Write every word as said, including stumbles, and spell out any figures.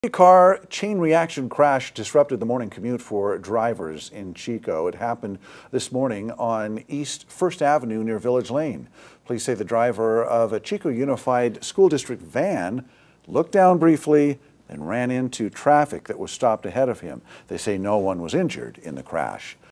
A car chain reaction crash disrupted the morning commute for drivers in Chico. It happened this morning on East First Avenue near Village Lane. Police say the driver of a Chico Unified School District van looked down briefly and ran into traffic that was stopped ahead of him. They say no one was injured in the crash.